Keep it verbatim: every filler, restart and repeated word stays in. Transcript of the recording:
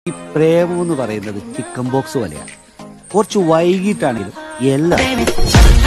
ഈ പ്രേമം എന്ന് പറയുന്നത് ചിക്കൻ ബോക്സ് പോലെയാണ്. കുറച്ച് വൈകിട്ടാണെങ്കിലും എല്ലാം